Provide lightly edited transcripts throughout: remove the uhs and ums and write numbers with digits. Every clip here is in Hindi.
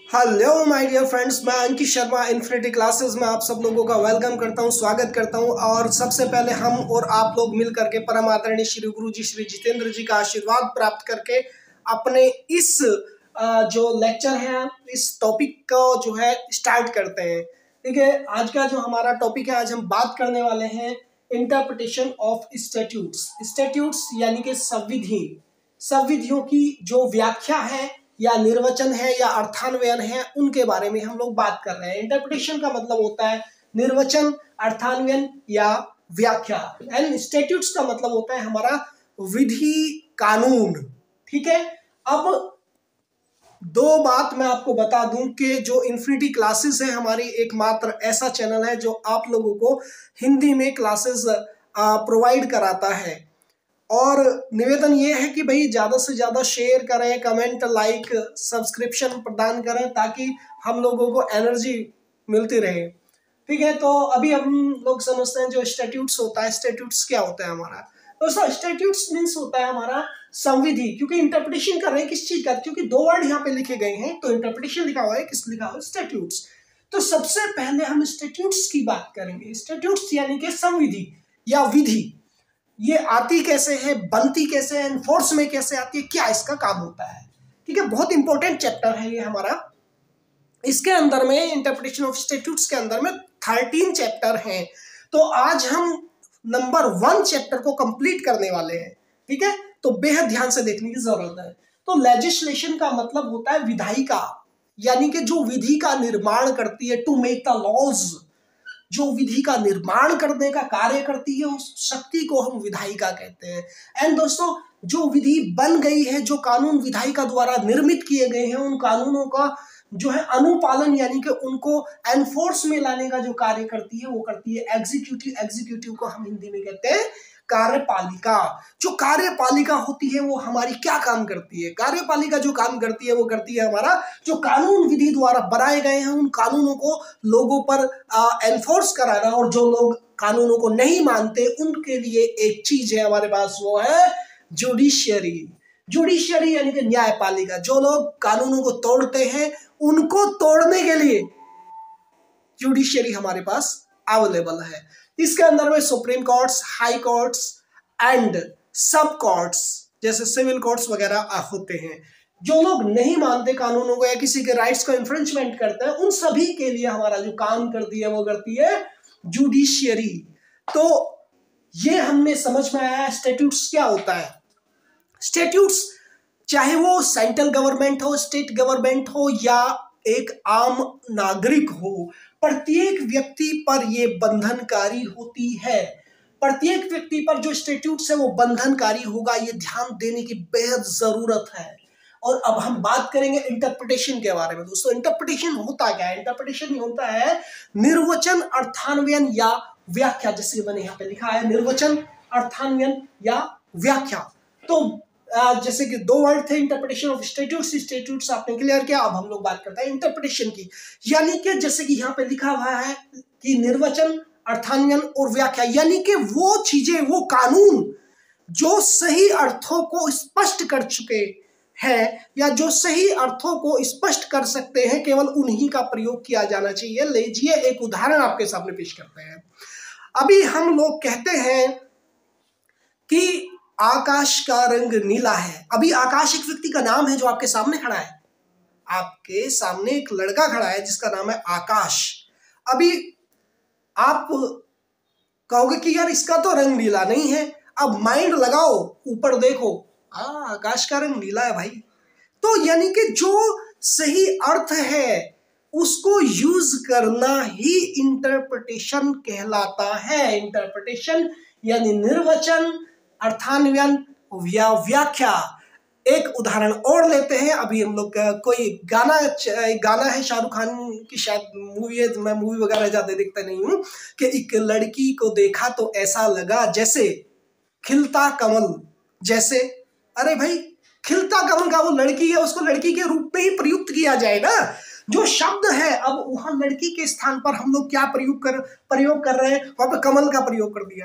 हेलो माय डियर फ्रेंड्स, मैं अंकित शर्मा इन्फिनिटी क्लासेस में आप सब लोगों का वेलकम करता हूं, स्वागत करता हूं। और सबसे पहले हम और आप लोग मिल करके परम आदरणीय श्री गुरु जी श्री जितेंद्र जी का आशीर्वाद प्राप्त करके अपने इस जो लेक्चर है, इस टॉपिक को जो है स्टार्ट करते हैं। ठीक है, आज का जो हमारा टॉपिक है, आज हम बात करने वाले हैं इंटरप्रिटेशन ऑफ स्टैट्यूट्स। स्टैट्यूट्स यानी कि संविधियों की जो व्याख्या है या निर्वचन है या अर्थान्वयन है, उनके बारे में हम लोग बात कर रहे हैं। इंटरप्रिटेशन का मतलब होता है निर्वचन, अर्थान्वयन या व्याख्या। एंड स्टैट्यूट्स का मतलब होता है हमारा विधि कानून। ठीक है, अब दो बात मैं आपको बता दूं कि जो इन्फिनिटी क्लासेस है हमारी एकमात्र ऐसा चैनल है जो आप लोगों को हिंदी में क्लासेस प्रोवाइड कराता है। और निवेदन ये है कि भाई ज़्यादा से ज़्यादा शेयर करें, कमेंट, लाइक, सब्सक्रिप्शन प्रदान करें ताकि हम लोगों को एनर्जी मिलती रहे। ठीक है, तो अभी हम लोग समझते हैं जो स्टैट्यूट्स होता है। स्टैट्यूट्स क्या होता है हमारा? तो स्टैट्यूट्स मीन्स होता है हमारा संविधि। क्योंकि इंटरप्रिटेशन कर रहे हैं किस चीज का, क्योंकि दो वर्ड यहाँ पे लिखे गए हैं, तो इंटरप्रिटेशन लिखा हुआ है, किस लिखा हुआ है? स्टैट्यूट्स। तो सबसे पहले हम स्टैट्यूट्स की बात करेंगे। स्टैट्यूट्स यानी कि संविधि या विधि। ये आती कैसे है, बनती कैसे है, एनफोर्स में कैसे आती है, क्या इसका काम होता है? ठीक है, बहुत इंपॉर्टेंट चैप्टर है ये हमारा। इसके अंदर में इंटरप्रिटेशन ऑफ स्टैट्यूट्स के अंदर में 13 चैप्टर हैं। तो आज हम नंबर 1 चैप्टर को कंप्लीट करने वाले हैं। ठीक है, तो बेहद ध्यान से देखने की जरूरत है। तो लेजिस्लेशन का मतलब होता है विधायिका, यानी कि जो विधि का निर्माण करती है, टू मेक द लॉज। जो विधि का निर्माण करने का कार्य करती है, उस शक्ति को हम विधायिका कहते हैं। एंड दोस्तों, जो विधि बन गई है, जो कानून विधायिका द्वारा निर्मित किए गए हैं, उन कानूनों का जो है अनुपालन यानी कि उनको एनफोर्स में लाने का जो कार्य करती है वो करती है एग्जीक्यूटिव। एग्जीक्यूटिव को हम हिंदी में कहते हैं कार्यपालिका। जो कार्यपालिका होती है वो हमारी क्या काम करती है? कार्यपालिका जो काम करती है वो करती है हमारा जो कानून विधि द्वारा बनाए गए हैं उन कानूनों को लोगों पर एनफोर्स कराना, और जो लोग कानूनों को नहीं मानते उनके लिए एक चीज है हमारे पास, वो है जुडिशियरी। जुडिशियरी यानी कि न्यायपालिका। जो लोग कानूनों को तोड़ते हैं उनको तोड़ने के लिए जुडिशियरी हमारे पास अवेलेबल है। इसके अंदर में supreme courts, high courts and sub courts जैसे सिविल कोर्ट्स वगैरह होते हैं। जो लोग नहीं मानते कानूनों को या किसी के राइट्स को इन्फ्रिंजमेंट करते हैं, उन सभी के लिए हमारा जो काम करती है वो करती है जुडिशियरी। तो ये हमने समझ में आया स्टैट्यूट्स क्या होता है। स्टैट्यूट्स चाहे वो सेंट्रल गवर्नमेंट हो, स्टेट गवर्नमेंट हो या एक आम नागरिक हो, प्रत्येक व्यक्ति पर ये बंधनकारी होती है। प्रत्येक व्यक्ति पर जो स्टैट्यूट्स है वो बंधनकारी होगा, ये ध्यान देने की बेहद जरूरत है। और अब हम बात करेंगे इंटरप्रिटेशन के बारे में। दोस्तों, इंटरप्रिटेशन होता क्या है? इंटरप्रिटेशन होता है निर्वचन, अर्थान्वयन या व्याख्या। जैसे मैंने यहाँ पे लिखा है निर्वचन, अर्थान्वयन या व्याख्या। तो जैसे कि दो वर्ड थे, इंटरप्रिटेशन ऑफ स्टैट्यूट्स। स्टैट्यूट्स आपने क्लियर किया। अब हम लोग बात करते हैं इंटरप्रिटेशन की, यानी कि जैसे कि यहाँ पे लिखा हुआ है कि निर्वचन, अर्थान्वयन और व्याख्या, यानी कि वो चीजें, वो कानून जो सही अर्थों को स्पष्ट कर चुके हैं या जो सही अर्थों को स्पष्ट कर सकते हैं, केवल उन्हीं का प्रयोग किया जाना चाहिए। लीजिए एक उदाहरण आपके सामने पेश करते हैं। अभी हम लोग कहते हैं कि आकाश का रंग नीला है। अभी आकाश एक व्यक्ति का नाम है जो आपके सामने खड़ा है। आपके सामने एक लड़का खड़ा है जिसका नाम है आकाश। अभी आप कहोगे कि यार इसका तो रंग नीला नहीं है। अब माइंड लगाओ, ऊपर देखो, आकाश का रंग नीला है भाई। तो यानी कि जो सही अर्थ है उसको यूज करना ही इंटरप्रिटेशन कहलाता है। इंटरप्रिटेशन यानी निर्वचन, अर्थान्वयन या व्याख्या। एक उदाहरण और लेते हैं। अभी हम लोग कोई गाना है शाहरुख खान की, शायद मूवी है, मैं मूवी वगैरह ज्यादा देखता नहीं हूं, कि एक लड़की को देखा तो ऐसा लगा जैसे खिलता कमल जैसे। अरे भाई, खिलता कमल का वो लड़की है, उसको लड़की के रूप में ही प्रयुक्त किया जाए ना। जो शब्द है, अब वहां लड़की के स्थान पर हम लोग क्या प्रयोग कर रहे हैं, वहां पर कमल का प्रयोग कर दिया।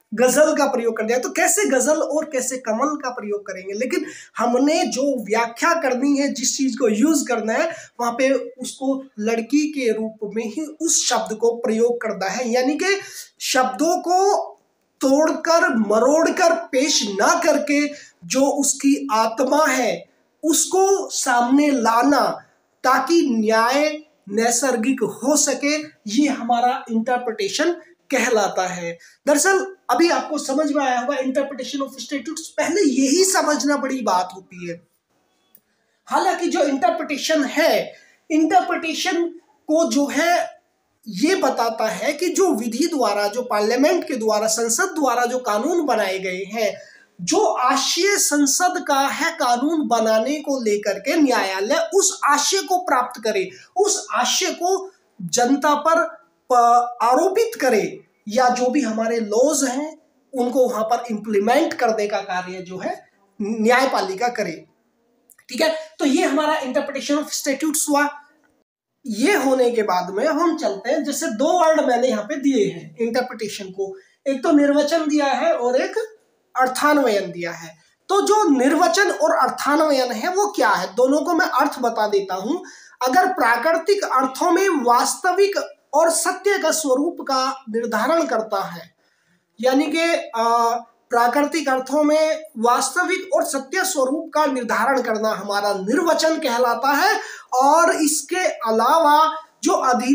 गजल का प्रयोग कर दिया। तो कैसे गजल और कैसे कमल का प्रयोग करेंगे, लेकिन हमने जो व्याख्या करनी है, जिस चीज को यूज करना है, वहां पे उसको लड़की के रूप में ही उस शब्द को प्रयोग करना है। यानी कि शब्दों को तोड़कर मरोड़कर पेश ना करके जो उसकी आत्मा है उसको सामने लाना, ताकि न्याय नैसर्गिक हो सके, ये हमारा इंटरप्रिटेशन कहलाता है। दरअसल अभी आपको समझ में आया होगा इंटरप्रिटेशन ऑफ स्टैट्यूट्स, पहले यही समझना बड़ी बात होती है। हालांकि जो इंटरप्रिटेशन है, इंटरप्रिटेशन को जो है ये बताता है कि जो विधि द्वारा, जो पार्लियामेंट के द्वारा, संसद द्वारा जो कानून बनाए गए हैं, जो आशय संसद का है कानून बनाने को लेकर के, न्यायालय उस आशय को प्राप्त करे, उस आशय को जनता पर आरोपित करे, या जो भी हमारे लॉज हैं उनको वहां पर इंप्लीमेंट करने का कार्य जो है न्यायपालिका करे। ठीक है, तो ये हमारा इंटरप्रिटेशन ऑफ स्टैट्यूट्स हुआ। ये होने के बाद में हम चलते हैं, जैसे दो वर्ड मैंने यहाँ पे दिए हैं इंटरप्रिटेशन को, एक तो निर्वचन दिया है और एक अर्थान्वयन दिया है। तो जो निर्वचन और अर्थान्वयन है वो क्या है, दोनों को मैं अर्थ बता देता हूं। अगर प्राकृतिक अर्थों में वास्तविक और सत्य का स्वरूप का निर्धारण करता है, यानी कि प्राकृतिक अर्थों में वास्तविक और सत्य स्वरूप का निर्धारण करना हमारा निर्वचन कहलाता है। और इसके अलावा जो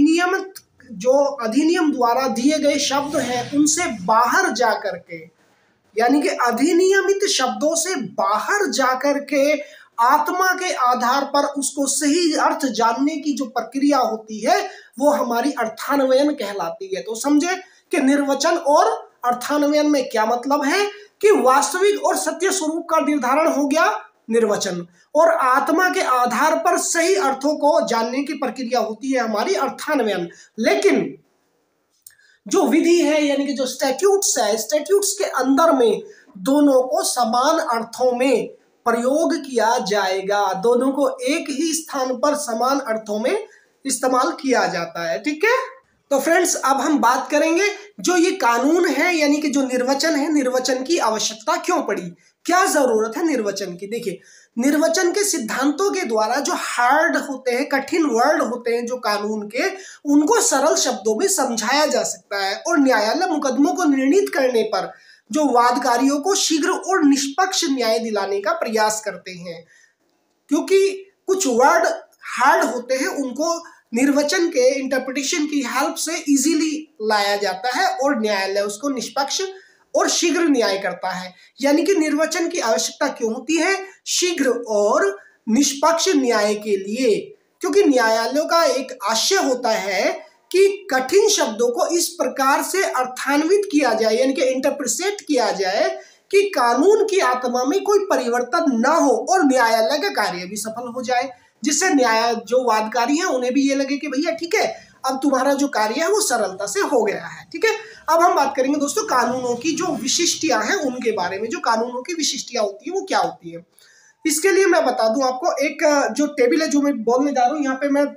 अधिनियम द्वारा दिए गए शब्द हैं उनसे बाहर जाकर के, यानी कि अधिनियमित शब्दों से बाहर जाकर के आत्मा के आधार पर उसको सही अर्थ जानने की जो प्रक्रिया होती है वो हमारी अर्थान्वयन कहलाती है। तो समझे कि निर्वचन और अर्थान्वयन में क्या मतलब है कि वास्तविक और सत्य स्वरूप का निर्धारण हो गया निर्वचन, और आत्मा के आधार पर सही अर्थों को जानने की प्रक्रिया होती है हमारी अर्थान्वयन। लेकिन जो विधि है, यानी कि जो स्टैट्यूट्स है, स्टैट्यूट्स के अंदर में दोनों को समान अर्थों में प्रयोग किया जाएगा, दोनों को एक ही स्थान पर समान अर्थों में इस्तेमाल किया जाता है। ठीक है, तो फ्रेंड्स अब हम बात करेंगे जो ये कानून है, यानी कि जो निर्वचन है, निर्वचन की आवश्यकता क्यों पड़ी, क्या जरूरत है निर्वचन की। देखिए, निर्वचन के सिद्धांतों के द्वारा जो हार्ड होते हैं, कठिन वर्ड होते हैं जो कानून के, उनको सरल शब्दों में समझाया जा सकता है, और न्यायालय मुकदमों को निर्णीत करने पर जो वादकारियों को शीघ्र और निष्पक्ष न्याय दिलाने का प्रयास करते हैं। क्योंकि कुछ वर्ड हार्ड होते हैं, उनको निर्वचन के इंटरप्रिटेशन की हेल्प से इजीली लाया जाता है और न्यायालय उसको निष्पक्ष और शीघ्र न्याय करता है। यानी कि निर्वचन की आवश्यकता क्यों होती है, शीघ्र और निष्पक्ष न्याय के लिए, क्योंकि न्यायालयों का एक आशय होता है कि कठिन शब्दों को इस प्रकार से अर्थान्वित किया जाए, यानी कि इंटरप्रिटेट किया जाए कि कानून की आत्मा में कोई परिवर्तन ना हो और न्यायालय का कार्य भी सफल हो जाए, जिससे जो वादकारी हैं उन्हें भी ये लगे कि भैया ठीक है, अब तुम्हारा जो कार्य है वो सरलता से हो गया है। ठीक है, अब हम बात करेंगे दोस्तों कानूनों की जो विशिष्टियां हैं उनके बारे में। जो कानूनों की विशिष्टियां होती है वो क्या होती है, इसके लिए मैं बता दूं आपको, एक जो टेबल है जो मैं बोलने जा रहा हूं, यहाँ पे मैं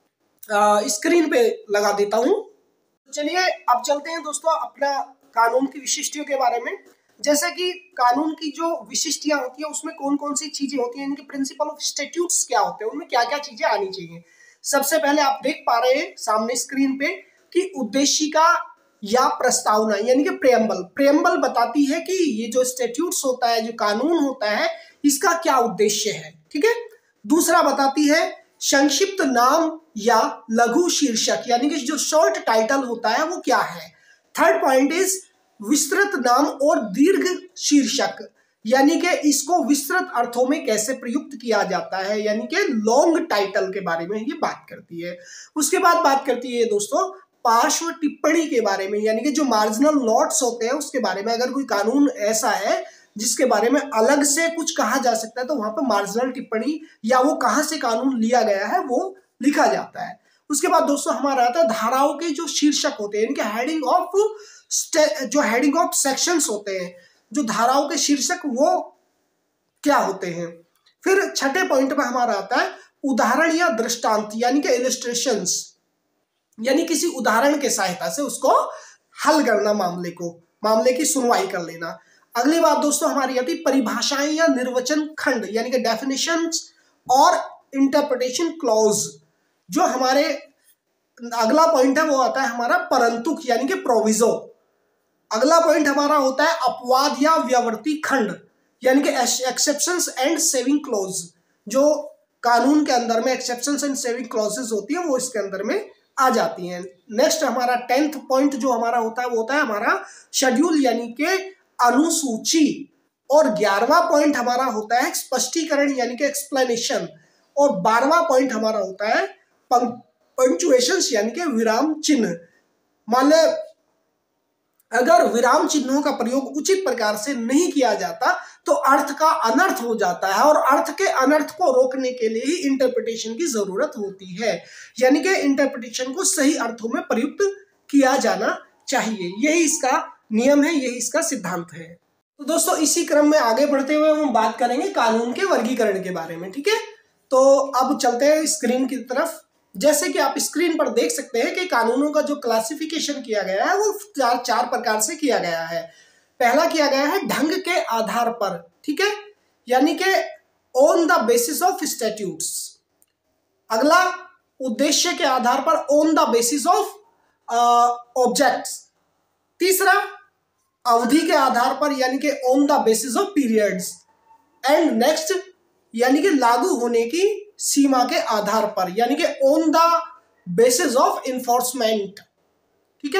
स्क्रीन पे लगा देता हूं। चलिए अब चलते हैं दोस्तों अपना कानून की विशिष्टियों के बारे में। जैसे कि कानून की जो विशिष्टियां होती है उसमें कौन कौन सी चीजें होती हैं, इनके प्रिंसिपल ऑफ स्टैट्यूट्स क्या होते हैं, उनमें क्या क्या चीजें आनी चाहिए। सबसे पहले आप देख पा रहे हैं सामने स्क्रीन पे कि उद्देशिका या प्रस्तावना, यानी कि प्रेम्बल बताती है कि ये जो स्टैट्यूट्स होता है, जो कानून होता है, इसका क्या उद्देश्य है। ठीक है, दूसरा बताती है संक्षिप्त नाम या लघु शीर्षक, यानी कि जो शॉर्ट टाइटल होता है वो क्या है। थर्ड पॉइंट इज विस्तृत नाम और दीर्घ शीर्षक, यानी कि इसको विस्तृत अर्थों में कैसे प्रयुक्त किया जाता है, यानी कि लॉन्ग टाइटल के बारे में ये बात करती है। उसके बाद बात करती है दोस्तों पार्श्व टिप्पणी के बारे में, यानी कि जो मार्जिनल नोट्स होते हैं उसके बारे में। अगर कोई कानून ऐसा है जिसके बारे में अलग से कुछ कहा जा सकता है तो वहां पर मार्जिनल टिप्पणी या वो कहां से कानून लिया गया है वो लिखा जाता है। उसके बाद दोस्तों हमारा आता है धाराओं के जो शीर्षक होते हैं, इनके हेडिंग ऑफ सेक्शंस होते हैं, जो धाराओं के शीर्षक वो क्या होते हैं। फिर छठे पॉइंट में हमारा आता है उदाहरण या दृष्टांत, यानी कि इलस्ट्रेशंस, यानी किसी उदाहरण के सहायता से उसको हल करना, मामले की सुनवाई कर लेना। अगली बात दोस्तों हमारी आती परिभाषाएं या निर्वचन खंड यानी कि डेफिनेशंस और इंटरप्रिटेशन क्लॉज। जो हमारे अगला पॉइंट है वो आता है हमारा परंतु यानी कि प्रोविजो। अगला पॉइंट हमारा होता है अपवाद या व्यावर्ती खंड यानी कि एक्सेप्शंस एंड सेविंग क्लॉज। जो कानून के अंदर में एक्सेप्शंस एंड सेविंग क्लॉजेस होती है वो इसके अंदर में आ जाती हैं। नेक्स्ट हमारा 10th पॉइंट जो हमारा होता है वो होता है हमारा शेड्यूल यानी कि अनुसूची। और 11वां पॉइंट हमारा होता है स्पष्टीकरण यानी कि एक्सप्लेनेशन। और 12वां पॉइंट हमारा होता है पंक्चुएशंस यानी कि विराम चिन्ह। मान ले अगर विराम चिन्हों का प्रयोग उचित प्रकार से नहीं किया जाता तो अर्थ का अनर्थ हो जाता है और अर्थ के अनर्थ को रोकने के लिए ही इंटरप्रिटेशन की जरूरत होती है। यानी कि इंटरप्रिटेशन को सही अर्थों में प्रयुक्त किया जाना चाहिए। यही इसका नियम है, यही इसका सिद्धांत है। तो दोस्तों इसी क्रम में आगे बढ़ते हुए हम बात करेंगे कानून के वर्गीकरण के बारे में। ठीक है, तो अब चलते हैं स्क्रीन की तरफ। जैसे कि आप स्क्रीन पर देख सकते हैं कि कानूनों का जो क्लासिफिकेशन किया गया है वो चार प्रकार से किया गया है। पहला किया गया है ढंग के आधार पर, ठीक है, यानी कि on the basis of statutes. अगला उद्देश्य के आधार पर on the basis of objects. तीसरा अवधि के आधार पर यानी कि on the basis of periods. And next यानी कि लागू होने की सीमा के आधार पर यानी कि on the basis of enforcement. ठीक है,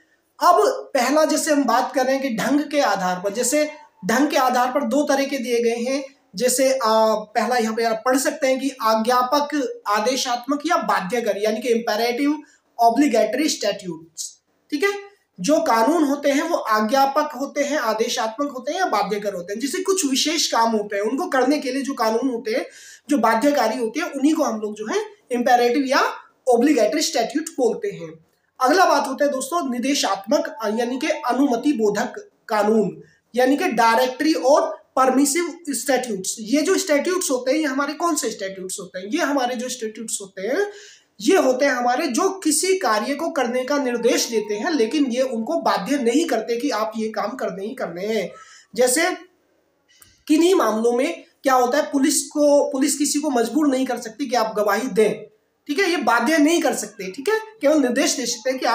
अब पहला जैसे हम बात कर रहे हैं कि ढंग के आधार पर, जैसे ढंग के आधार पर दो तरह के दिए गए हैं। जैसे पहला यहाँ पे आप पढ़ सकते हैं कि आज्ञापक, आदेशात्मक या बाध्यकारी यानी कि इंपेरेटिव ऑब्लिगेटरी स्टैट्यूट्स। ठीक है, जो कानून होते हैं वो आज्ञापक होते हैं, आदेशात्मक होते हैं या बाध्यकर होते हैं। जैसे कुछ विशेष काम होते हैं उनको करने के लिए जो कानून होते हैं जो बाध्यकारी होते हैं उन्हीं को हम लोग जो है इंपेरेटिव या ऑब्लिगेटरी स्टैट्यूट बोलते हैं। अगला बात होता है दोस्तों निदेशात्मक यानी कि अनुमति बोधक कानून यानी कि डायरेक्टरी और परमिसिव स्टैट्यूट्स। ये जो स्टैट्यूट्स होते हैं ये हमारे कौन से स्टैट्यूट्स होते हैं? ये हमारे जो स्टैट्यूट्स होते हैं ये होते हैं हमारे जो किसी कार्य को करने का निर्देश देते हैं लेकिन ये उनको बाध्य नहीं करते कि आप ये काम करने ही करने हैं। जैसे किन्हीं मामलों में क्या होता है, पुलिस किसी को मजबूर नहीं कर सकती कि आप गवाही दें। ठीक है, ये बाध्य नहीं कर सकते। ठीक है, केवल निर्देश दे सकते हैं कि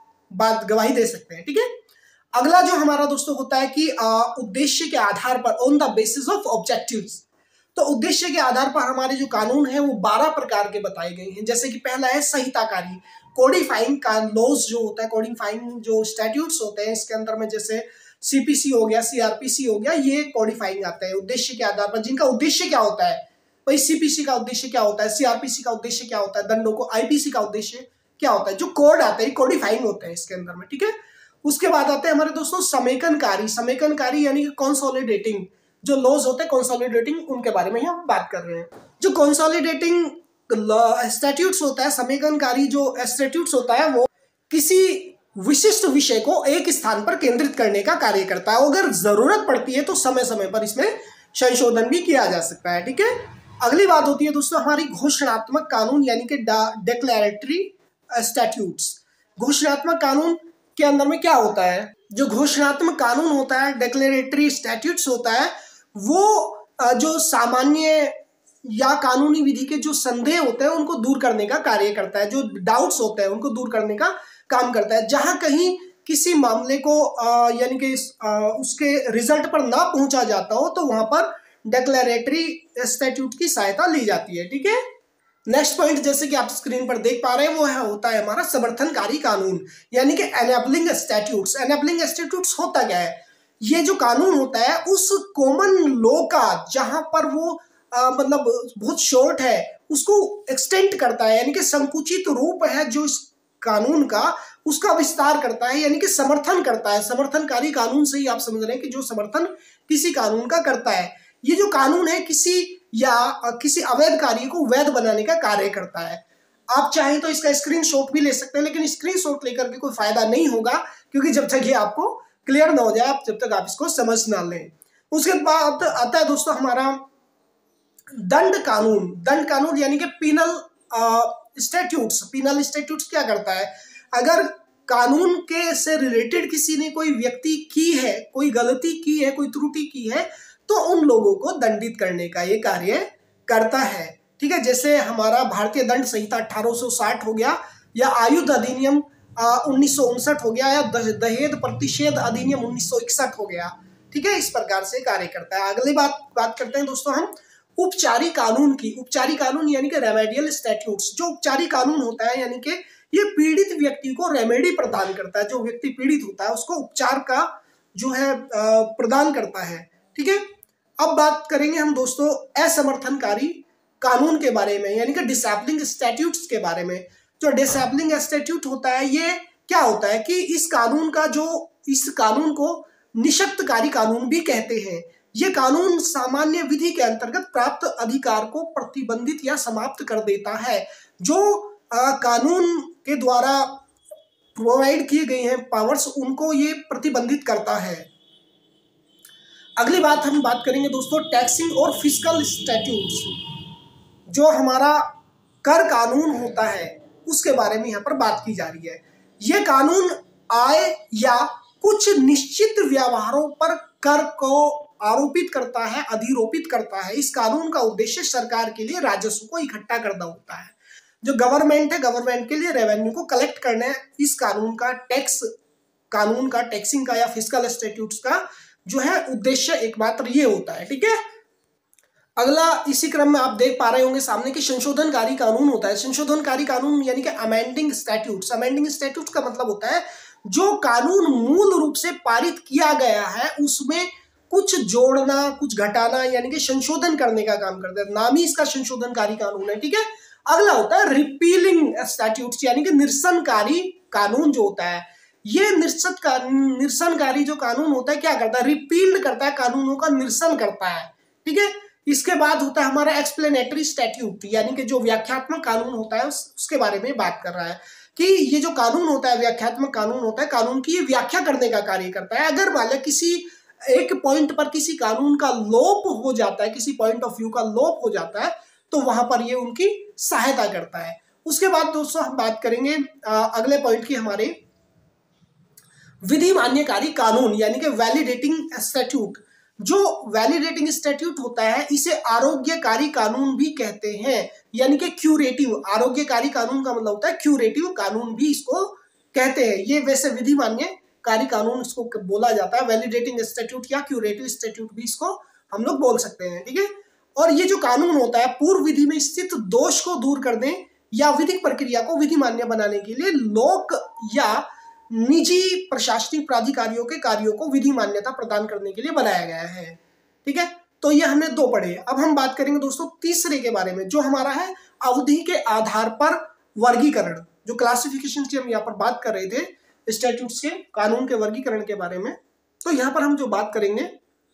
आप गवाही दे सकते हैं। ठीक है, अगला जो हमारा दोस्तों होता है कि उद्देश्य के आधार पर on the basis of objectives. तो उद्देश्य के आधार पर हमारे जो कानून है वो 12 प्रकार के बताए गए हैं। जैसे कि पहला है संहिताकारी, कोडिफाइंग का लॉज जो होता है, कोडिफाइंग जो स्टैट्यूट्स होते हैं इसके अंदर में जैसे सीपीसी हो गया, सीआरपीसी हो गया, ये कोडिफाइंग आते हैं उद्देश्य के आधार पर, जिनका उद्देश्य क्या होता है भाई, सीपीसी का उद्देश्य क्या होता है, सीआरपीसी का उद्देश्य क्या होता है, दंडों को, आईपीसी का उद्देश्य क्या होता है, जो कोड आते हैं कोडिफाइंग होते हैं इसके अंदर में। ठीक है, उसके बाद आते हैं हमारे दोस्तों समेकनकारी। समेकनकारी यानी कि कंसोलिडेटिंग जो लॉज होते हैं, कंसोलिडेटिंग, उनके बारे में हम बात कर रहे हैं। जो कंसोलिडेटिंग स्टैट्यूट्स होता है, समेकनकारी जो स्टैट्यूट्स होता है वो किसी विशिष्ट विषय को एक स्थान पर केंद्रित करने का कार्य करता है। अगर जरूरत पड़ती है तो समय समय पर इसमें संशोधन भी किया जा सकता है। ठीक है, अगली बात होती है दोस्तों हमारी घोषणात्मक कानून यानी कि डिक्लेरेटरी स्टैट्यूट्स। घोषणात्मक कानून के अंदर में क्या होता है, जो घोषणात्मक कानून होता है, डिक्लेरेटरी स्टैट्यूट्स होता है, वो जो सामान्य या कानूनी विधि के जो संदेह होते हैं उनको दूर करने का कार्य करता है, जो डाउट्स होते हैं उनको दूर करने का काम करता है। जहां कहीं किसी मामले को यानी कि उसके रिजल्ट पर ना पहुंचा जाता हो तो वहां पर डिक्लेरेटरी स्टैट्यूट की सहायता ली जाती है। ठीक है, नेक्स्ट पॉइंट जैसे कि आप स्क्रीन पर देख पा रहे हैं वो होता है हमारा समर्थनकारी कानून यानी कि एनेबलिंग स्टैट्यूट्स। एनेबलिंग स्टैट्यूट्स होता क्या है, ये जो कानून होता है उस कॉमन लॉ का जहां पर वो मतलब बहुत शॉर्ट है उसको एक्सटेंड करता है, यानी कि संकुचित रूप है जो इस कानून का उसका विस्तार करता है, यानी कि समर्थन करता है। समर्थनकारी कानून से ही आप समझ रहे हैं कि जो समर्थन किसी कानून का करता है। ये जो कानून है किसी अवैध कार्य को वैध बनाने का कार्य करता है। आप चाहें तो इसका स्क्रीनशॉट भी ले सकते हैं, लेकिन स्क्रीनशॉट लेकर के कोई फायदा नहीं होगा क्योंकि जब तक ये आपको क्लियर ना हो जाए, जब तक आप इसको समझ ना लें। उसके बाद आता है दोस्तों हमारा दंड कानून। दंड कानून यानी कि पीनल स्टैट्यूट्स। पीनल स्टैट्यूट्स क्या करता है, अगर कानून के से रिलेटेड किसी ने कोई व्यक्ति की है, कोई गलती की है, कोई त्रुटि की है, तो उन लोगों को दंडित करने का ये कार्य करता है। ठीक है, जैसे हमारा भारतीय दंड संहिता 1860 हो गया, या आयुध अधिनियम 1959 हो गया, या दहेज प्रतिषेध अधिनियम 1961 हो गया। ठीक है, इस प्रकार से कार्य करता है। अगली बात करते हैं दोस्तों हम उपचारी कानून की। उपचारी कानून यानी कि रेमेडियल स्टैट्यूट्स। जो उपचारी कानून होता है यानी कि ये पीड़ित व्यक्ति को रेमेडी प्रदान करता है। जो व्यक्ति पीड़ित होता है उसको उपचार का जो है प्रदान करता है। ठीक है, अब बात करेंगे हम दोस्तों असमर्थनकारी कानून के बारे में, यानी कि डिसेबलिंग स्टैट्यूट्स के बारे में। जो डिसेबलिंग स्टैट्यूट होता है ये क्या होता है कि इस कानून को निशक्तकारी कानून भी कहते हैं। ये कानून सामान्य विधि के अंतर्गत प्राप्त अधिकार को प्रतिबंधित या समाप्त कर देता है। जो कानून के द्वारा प्रोवाइड किए गए हैं पावर्स, उनको ये प्रतिबंधित करता है। अगली बात हम बात करेंगे दोस्तों टैक्सिंग और फिस्कल स्टैट्यूट्स। जो हमारा कर कानून होता है उसके बारे में यहाँ पर बात की जा रही है। ये कानून आय या कुछ निश्चित व्यवहारों पर कर को आरोपित करता है, अधिरोपित करता है। इस कानून का उद्देश्य सरकार के लिए राजस्व को इकट्ठा करना होता है। जो गवर्नमेंट है, गवर्नमेंट के लिए रेवेन्यू को कलेक्ट करना है। इस कानून का टैक्सिंग का या फिस्कल स्टैट्यूट्स का जो है उद्देश्य एकमात्र ये होता है। ठीक है, अगला इसी क्रम में आप देख पा रहे होंगे सामने कि संशोधनकारी कानून होता है। संशोधनकारी कानून यानी कि अमेंडिंग स्टैट्यूट्स। अमेंडिंग स्टैट्यूट्स का मतलब होता है जो कानून मूल रूप से पारित किया गया है उसमें कुछ जोड़ना, कुछ घटाना, यानी कि संशोधन करने का काम करता है। नाम ही इसका संशोधनकारी कानून है। ठीक है, अगला होता है रिपीलिंग स्टैट्यूट्स, यानी कि निरसनकारी कानून जो होता है। ये निरसनकारी जो कानून होता है क्या करता है, रिपील्ड करता है, कानूनों का निरसन करता है। ठीक है, इसके बाद होता है हमारा एक्सप्लेनेटरी स्टैट्यूट, यानी कि जो व्याख्यात्मक कानून होता है उसके बारे में बात कर रहा है कि ये जो कानून होता है, व्याख्यात्मक कानून होता है, कानून की ये व्याख्या करने का कार्य करता है। अगर मान लो किसी एक पॉइंट पर किसी कानून का लोप हो जाता है, किसी पॉइंट ऑफ व्यू का लोप हो जाता है, तो वहां पर ये उनकी सहायता करता है। उसके बाद दोस्तों हम बात करेंगे अगले पॉइंट की, हमारे विधि मान्यकारी कानून यानी कि वैलिडेटिंग स्टैट्यूट। जो वैलिडेटिंग स्टैट्यूट होता है इसे आरोग्यकारी कानून भी कहते हैं, यानी कि क्यूरेटिव। आरोग्यकारी कानून का मतलब होता है क्यूरेटिव कानून भी इसको कहते हैं। ये वैसे विधि मान्यकारी कानून इसको बोला जाता है। वैलिडेटिंग स्टैट्यूट या क्यूरेटिव स्टैट्यूट भी इसको हम लोग बोल सकते हैं। ठीक है, और ये जो कानून होता है पूर्व विधि में स्थित दोष को दूर करने या विधिक प्रक्रिया को विधि मान्य बनाने के लिए लोक या निजी प्रशासनिक प्राधिकारियों के कार्यों को विधि मान्यता प्रदान करने के लिए बनाया गया है। ठीक है, तो ये हमने दो पढ़े। अब हम बात करेंगे दोस्तों तीसरे के बारे में, जो हमारा है अवधि के आधार पर वर्गीकरण। जो क्लासिफिकेशन की हम यहाँ पर बात कर रहे थे स्टैट्यूट्स के, कानून के वर्गीकरण के बारे में, तो यहाँ पर हम जो बात करेंगे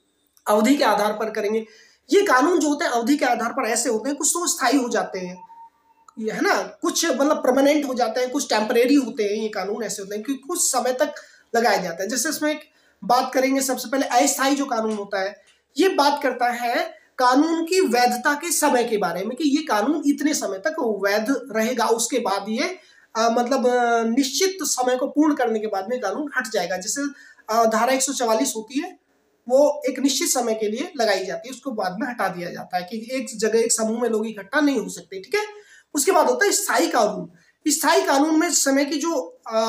अवधि के आधार पर करेंगे। ये कानून जो होते हैं अवधि के आधार पर ऐसे होते हैं, कुछ तो स्थायी हो जाते हैं, ये है ना, कुछ मतलब परमानेंट हो जाते हैं, कुछ टेम्परेरी होते हैं। ये कानून ऐसे होते हैं कि कुछ समय तक लगाए जाते हैं। जैसे इसमें एक बात करेंगे सबसे पहले अस्थायी जो कानून होता है, ये बात करता है कानून की वैधता के समय के बारे में कि ये कानून इतने समय तक वैध रहेगा, उसके बाद ये मतलब निश्चित समय को पूर्ण करने के बाद में कानून हट जाएगा। जैसे धारा 144 होती है, वो एक निश्चित समय के लिए लगाई जाती है, उसको बाद में हटा दिया जाता है कि एक जगह एक समूह में लोग इकट्ठा नहीं हो सकते। ठीक है, उसके बाद होता है स्थायी कानून। स्थायी कानून में समय की जो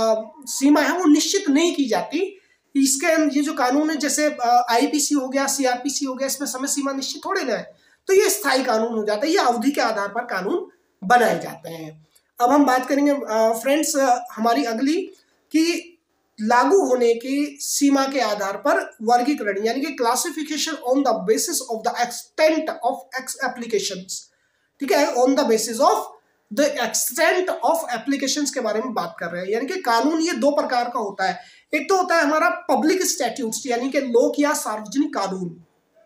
सीमा है वो निश्चित नहीं की जाती। इसके ये जो कानून है जैसे आईपीसी हो गया, सीआरपीसी हो गया, इसमें समय सीमा निश्चित थोड़े ना है, तो ये स्थायी कानून हो जाता है। ये अवधि के आधार पर कानून बनाए जाते हैं। अब हम बात करेंगे फ्रेंड्स हमारी अगली कि लागू होने की सीमा के आधार पर वर्गीकरण, यानी कि classification on the basis of the extent of applications. ठीक है, on the basis of the extent of applications के बारे में बात कर रहे हैं। यानी कि कानून ये दो प्रकार का होता है। एक तो होता है हमारा पब्लिक स्टैट्यूट्स, यानी कि लोक या सार्वजनिक कानून।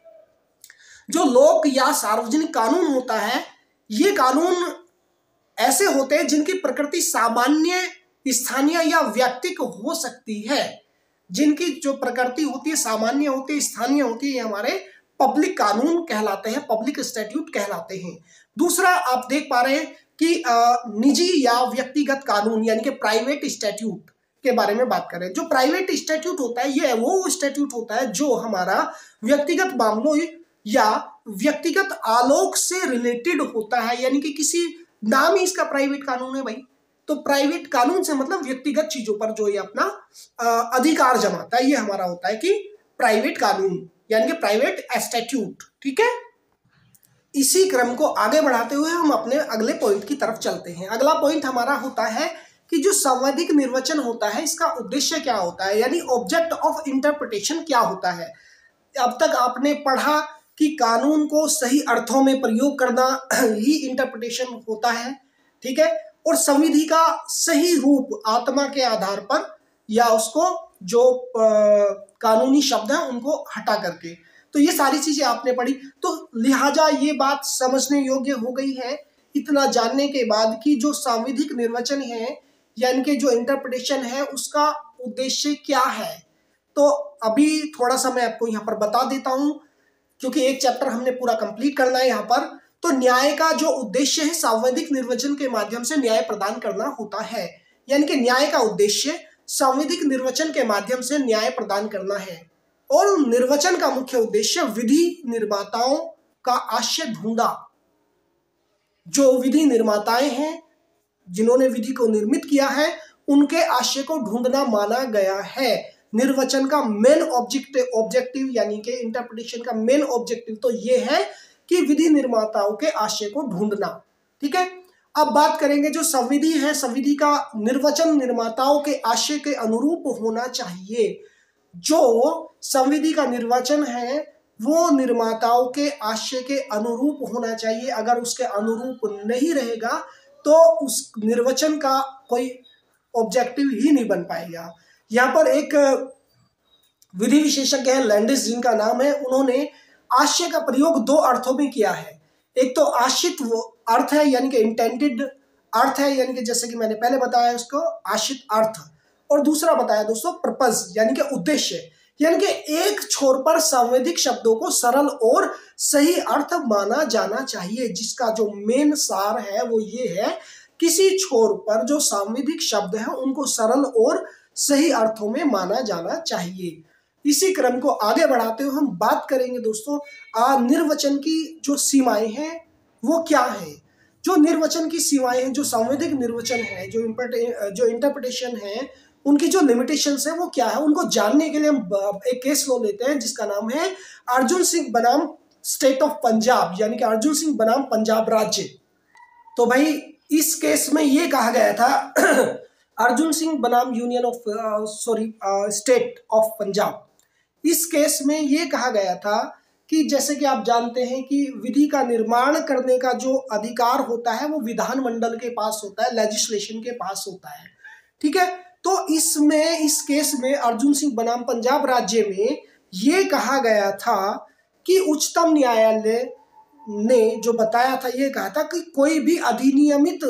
जो लोक या सार्वजनिक कानून होता है, ये कानून ऐसे होते हैं जिनकी प्रकृति सामान्य, स्थानीय या व्यक्तिक हो सकती है। जिनकी जो प्रकृति होती है सामान्य होती है, स्थानीय होती है, हमारे पब्लिक कानून कहलाते हैं, पब्लिक स्टैट्यूट कहलाते हैं। दूसरा आप देख पा रहे हैं कि निजी या व्यक्तिगत कानून, यानी कि प्राइवेट स्टैट्यूट। के बारे में बात करें। जो प्राइवेट स्टैट्यूट होता है ये वो स्टैट्यूट होता है जो हमारा व्यक्तिगत मामलों या व्यक्तिगत आलोक से रिलेटेड होता है, यानी कि किसी नाम ही इसका प्राइवेट कानून है भाई। तो प्राइवेट कानून से मतलब व्यक्तिगत चीजों पर जो ये अपना अधिकार जमाता है, ये हमारा होता है कि प्राइवेट कानून यानी कि प्राइवेट स्टैट्यूट। ठीक है, इसी क्रम को आगे बढ़ाते हुए हम अपने अगले पॉइंट की तरफ चलते हैं। अगला पॉइंट हमारा होता है कि जो संवैधानिक निर्वचन होता है इसका उद्देश्य क्या होता है, यानी ऑब्जेक्ट ऑफ इंटरप्रिटेशन क्या होता है। अब तक आपने पढ़ा कि कानून को सही अर्थों में प्रयोग करना ही इंटरप्रिटेशन होता है, ठीक है, और संविधि का सही रूप आत्मा के आधार पर या उसको जो कानूनी शब्द हैं उनको हटा करके, तो ये सारी चीजें आपने पढ़ी। तो लिहाजा ये बात समझने योग्य हो गई है इतना जानने के बाद कि जो सांविधिक निर्वचन है यानी कि जो इंटरप्रिटेशन है उसका उद्देश्य क्या है। तो अभी थोड़ा सा मैं आपको यहाँ पर बता देता हूं, क्योंकि एक चैप्टर हमने पूरा कंप्लीट करना है यहाँ पर। तो न्याय का जो उद्देश्य है सांविधिक निर्वचन के माध्यम से न्याय प्रदान करना होता है, यानी कि न्याय का उद्देश्य सांविधिक निर्वचन के माध्यम से न्याय प्रदान करना है। और निर्वचन का मुख्य उद्देश्य विधि निर्माताओं का आशय ढूंढा। जो विधि निर्माताएं हैं जिन्होंने विधि को निर्मित किया है उनके आशय को ढूंढना माना गया है। निर्वचन का मेन ऑब्जेक्टिव यानी कि इंटरप्रिटेशन का मेन ऑब्जेक्टिव तो ये है कि विधि निर्माताओं के आशय को ढूंढना। ठीक है, अब बात करेंगे जो संविधि है, संविधि का निर्वचन निर्माताओं के आशय के अनुरूप होना चाहिए। जो संविधि का निर्वचन है वो निर्माताओं के आशय के अनुरूप होना चाहिए। अगर उसके अनुरूप नहीं रहेगा तो उस निर्वचन का कोई ऑब्जेक्टिव ही नहीं बन पाएगा। यहाँ पर एक विधि विशेषज्ञ है लैंडिस जिनका नाम है, उन्होंने आशय का प्रयोग दो अर्थों में किया है। एक तो आशित वो अर्थ है यानी कि इंटेंडेड अर्थ है, यानी कि जैसे कि मैंने पहले बताया उसको आशित अर्थ, और दूसरा बताया दोस्तों पर्पस यानी कि उद्देश्य, यानी कि एक छोर पर सांविधिक शब्दों को सरल और सही अर्थ माना जाना चाहिए, जिसका जो मेन सार है वो ये है किसी छोर पर जो सांविधिक शब्द है उनको सरल और सही अर्थों में माना जाना चाहिए। इसी क्रम को आगे बढ़ाते हुए हम बात करेंगे दोस्तों निर्वचन की जो सीमाएं हैं वो क्या है। जो निर्वचन की सीमाएं हैं, जो सांविधिक निर्वचन है, जो इंटरप्रिटेशन है, उनकी जो लिमिटेशंस है वो क्या है, उनको जानने के लिए हम एक केस लो लेते हैं जिसका नाम है अर्जुन सिंह बनाम स्टेट ऑफ पंजाब, यानी कि अर्जुन सिंह बनाम पंजाब राज्य। तो भाई इस केस में ये कहा गया था अर्जुन सिंह बनाम union of state of Punjab. इस केस में ये कहा गया था कि जैसे कि आप जानते हैं कि विधि का निर्माण करने का जो अधिकार होता है वो विधानमंडल के पास होता है, लेजिस्लेशन के पास होता है। ठीक है, तो इस केस में अर्जुन सिंह बनाम पंजाब राज्य में ये कहा गया था कि उच्चतम न्यायालय ने जो बताया था ये कहा था कि कोई भी अधिनियमित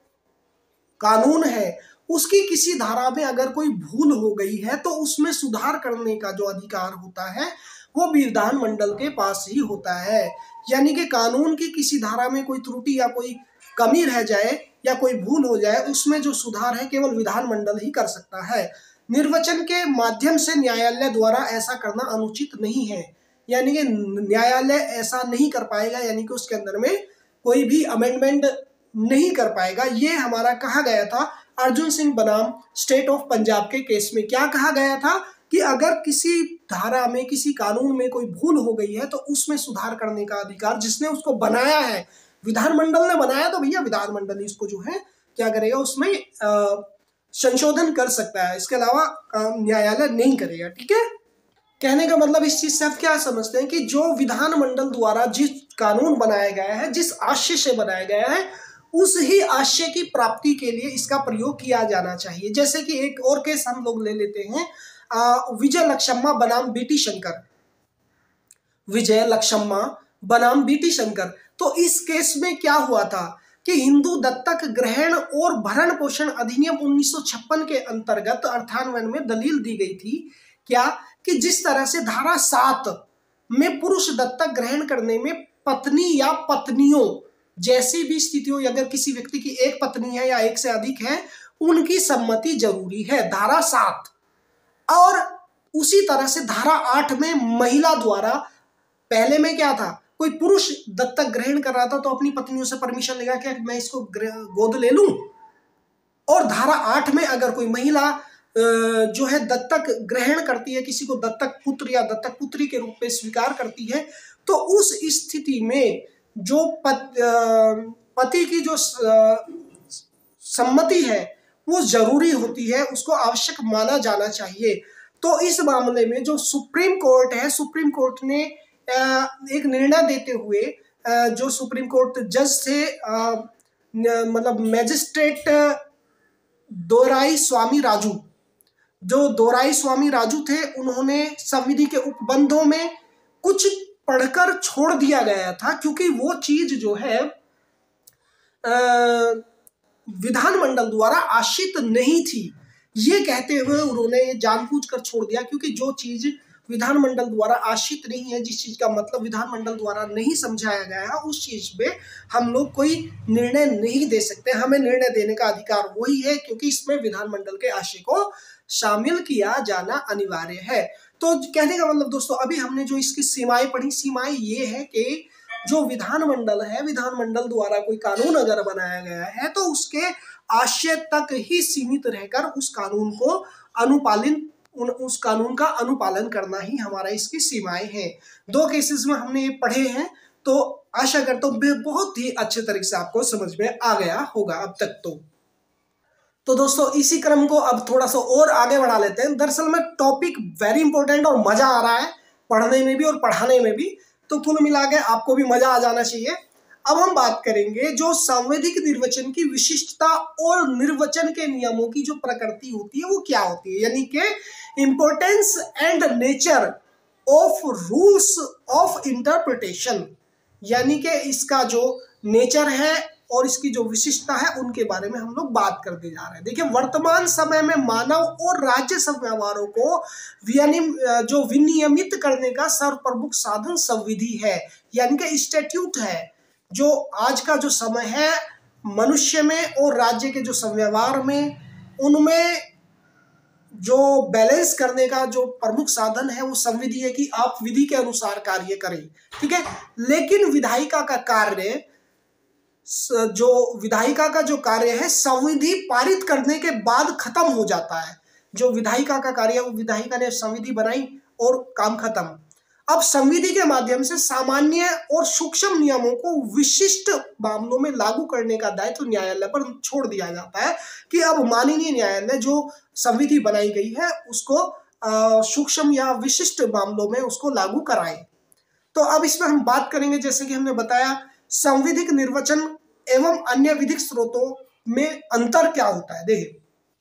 कानून है उसकी किसी धारा में अगर कोई भूल हो गई है तो उसमें सुधार करने का जो अधिकार होता है वो विधानमंडल के पास ही होता है। यानी कि कानून की किसी धारा में कोई त्रुटि या कोई कमी रह जाए या कोई भूल हो जाए उसमें जो सुधार है केवल विधानमंडल ही कर सकता है। निर्वचन के माध्यम से न्यायालय द्वारा ऐसा करना अनुचित नहीं है, यानी कि न्यायालय ऐसा नहीं कर पाएगा, यानी कि उसके अंदर में कोई भी अमेंडमेंट नहीं कर पाएगा। ये हमारा कहा गया था अर्जुन सिंह बनाम स्टेट ऑफ पंजाब के केस में। क्या कहा गया था कि अगर किसी धारा में किसी कानून में कोई भूल हो गई है तो उसमें सुधार करने का अधिकार जिसने उसको बनाया है, विधानमंडल ने बनाया, तो भैया विधानमंडल इसको जो है क्या करेगा उसमें संशोधन कर सकता है, इसके अलावा न्यायालय नहीं करेगा। ठीक है, कहने का मतलब इस चीज से आप क्या समझते हैं कि जो विधानमंडल द्वारा जिस कानून बनाया गया है, जिस आशय से बनाया गया है, उस ही आशय की प्राप्ति के लिए इसका प्रयोग किया जाना चाहिए। जैसे कि एक और केस हम लोग ले लेते हैं विजय लक्ष्मा बनाम बीटी शंकर, विजय लक्ष्मा बनाम बीटी शंकर। तो इस केस में क्या हुआ था कि हिंदू दत्तक ग्रहण और भरण पोषण अधिनियम 1956 के अंतर्गत अर्थान्वयन में दलील दी गई थी क्या कि जिस तरह से धारा 7 में पुरुष दत्तक ग्रहण करने में पत्नी या पत्नियों जैसी भी स्थितियों, अगर किसी व्यक्ति की एक पत्नी है या एक से अधिक है, उनकी सम्मति जरूरी है, धारा 7। और उसी तरह से धारा 8 में महिला द्वारा, पहले में क्या था, कोई पुरुष दत्तक ग्रहण कर रहा था तो अपनी पत्नियों से परमिशन लेगा कि मैं इसको गोद ले लूं। और धारा 8 में अगर कोई महिला जो है दत्तक ग्रहण करती है, किसी को दत्तक पुत्र या दत्तक पुत्री के रूप में स्वीकार करती है, तो उस स्थिति में जो पति की जो सम्मति है वो जरूरी होती है, उसको आवश्यक माना जाना चाहिए। तो इस मामले में जो सुप्रीम कोर्ट है, सुप्रीम कोर्ट ने एक निर्णय देते हुए, जो सुप्रीम कोर्ट जज थे, मतलब मैजिस्ट्रेट दोराईस्वामी राजू, जो दोराईस्वामी राजू थे, उन्होंने संविधि के उपबंधों में कुछ पढ़कर छोड़ दिया गया था, क्योंकि वो चीज जो है विधानमंडल द्वारा आश्रित नहीं थी। ये कहते हुए उन्होंने ये जानबूझकर छोड़ दिया, क्योंकि जो चीज विधानमंडल द्वारा आश्रित नहीं है, जिस चीज का मतलब विधानमंडल द्वारा नहीं समझाया गया है, उस चीज पे हम लोग कोई निर्णय नहीं दे सकते। हमें निर्णय देने का अधिकार वही है, क्योंकि इसमें विधानमंडल के आशय को शामिल किया जाना अनिवार्य है। तो कहने का मतलब दोस्तों, अभी हमने जो इसकी सीमाएं पढ़ी, सीमाएं ये है कि जो विधानमंडल है, विधानमंडल द्वारा कोई कानून अगर बनाया गया है तो उसके आशय तक ही सीमित रहकर उस कानून का अनुपालन करना ही हमारा इसकी सीमाएं हैं। 2 केसेस में हमने ये पढ़े हैं, तो आशा करता हूं बहुत ही अच्छे तरीके से आपको समझ में आ गया होगा अब तक। तो दोस्तों इसी क्रम को अब थोड़ा सा और आगे बढ़ा लेते हैं। दरअसल में टॉपिक वेरी इंपॉर्टेंट और मजा आ रहा है पढ़ने में भी और पढ़ाने में भी, तो कुल मिला के आपको भी मजा आ जाना चाहिए। अब हम बात करेंगे जो सांविधिक निर्वचन की विशिष्टता और निर्वचन के नियमों की जो प्रकृति होती है वो क्या होती है, यानी कि importance and nature of rules of interpretation, यानी कि इसका जो नेचर है और इसकी जो विशिष्टता है उनके बारे में हम लोग बात करते जा रहे हैं। देखिए, वर्तमान समय में मानव और राज्य व्यवहारों को जो विनियमित करने का सर्वप्रमुख साधन संविधि है, यानी कि स्टैट्यूट है। जो आज का जो समय है मनुष्य में और राज्य के जो व्यवहार में, उनमें जो बैलेंस करने का जो प्रमुख साधन है वो संविधि है कि आप विधि के अनुसार कार्य करें, ठीक है। लेकिन विधायिका का कार्य, जो विधायिका का जो कार्य है संविधि पारित करने के बाद खत्म हो जाता है। जो विधायिका का कार्य है वो विधायिका ने संविधि बनाई और काम खत्म। अब संविधि के माध्यम से सामान्य और सूक्ष्म नियमों को विशिष्ट मामलों में लागू करने का दायित्व न्यायालय पर छोड़ दिया जाता है कि अब माननीय न्यायालय जो संविधि बनाई गई है उसको सूक्ष्म या विशिष्ट मामलों में उसको लागू कराए। तो अब इसमें हम बात करेंगे, जैसे कि हमने बताया, संविधिक निर्वचन एवं अन्य विधिक स्रोतों में अंतर क्या होता है। देखिए,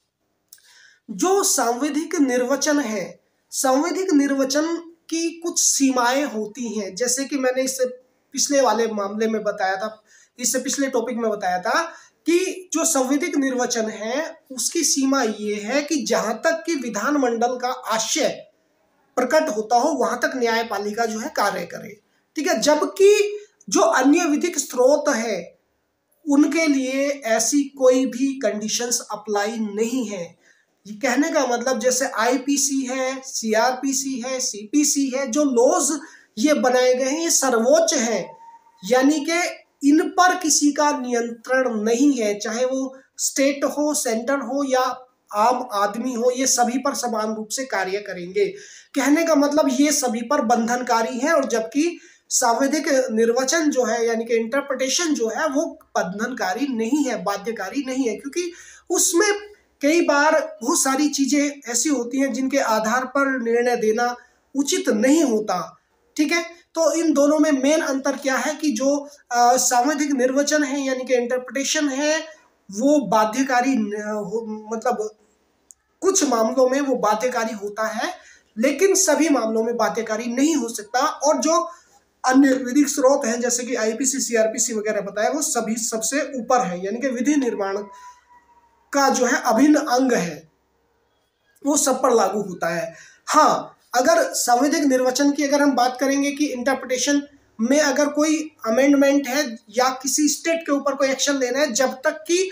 जो संविधिक निर्वचन है, संविधिक निर्वचन की कुछ सीमाएं होती हैं, जैसे कि मैंने इससे पिछले वाले मामले में बताया था, इससे पिछले टॉपिक में बताया था कि जो संविधिक निर्वचन है उसकी सीमा ये है कि जहां तक कि विधानमंडल का आशय प्रकट होता हो वहां तक न्यायपालिका जो है कार्य करे, ठीक है। जबकि जो अन्य विधिक स्रोत है उनके लिए ऐसी कोई भी कंडीशंस अप्लाई नहीं है। ये कहने का मतलब, जैसे आईपीसी है, सीआरपीसी है, सीपीसी है, जो लॉज ये बनाए गए हैं ये सर्वोच्च हैं, यानी कि इन पर किसी का नियंत्रण नहीं है, चाहे वो स्टेट हो, सेंटर हो या आम आदमी हो, ये सभी पर समान रूप से कार्य करेंगे। कहने का मतलब ये सभी पर बंधनकारी है, और जबकि सांविधिक निर्वचन जो है यानी कि इंटरप्रिटेशन जो है वो बंधनकारी नहीं है, बाध्यकारी नहीं है, क्योंकि उसमें कई बार बहुत सारी चीजें ऐसी होती हैं जिनके आधार पर निर्णय देना उचित नहीं होता, ठीक है। तो इन दोनों में मेन अंतर क्या है कि जो सांविधिक निर्वचन है यानी कि इंटरप्रिटेशन है वो बाध्यकारी, मतलब कुछ मामलों में वो बाध्यकारी होता है, लेकिन सभी मामलों में बाध्यकारी नहीं हो सकता। और जो अन्य विधिक स्रोत हैं जैसे कि आईपीसी, सीआरपीसी वगैरह बताया, वो सभी सबसे ऊपर है, यानी कि विधि निर्माण का जो है अभिन्न अंग है, वो सब पर लागू होता है। हाँ, अगर संविधिक निर्वचन की अगर हम बात करेंगे कि इंटरप्रिटेशन में अगर कोई अमेंडमेंट है या किसी स्टेट के ऊपर कोई एक्शन लेना है, जब तक कि